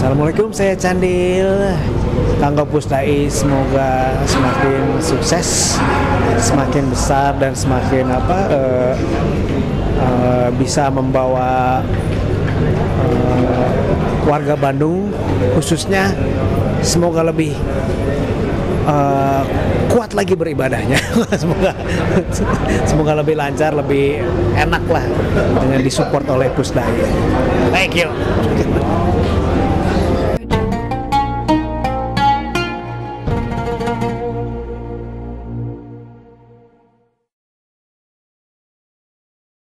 Assalamualaikum, saya Candil. Tangga Pusdai semoga semakin sukses, semakin besar dan semakin bisa membawa warga Bandung khususnya semoga lebih kuat lagi beribadahnya. semoga lebih lancar, lebih enak lah dengan disupport oleh Pusdai. Thank you.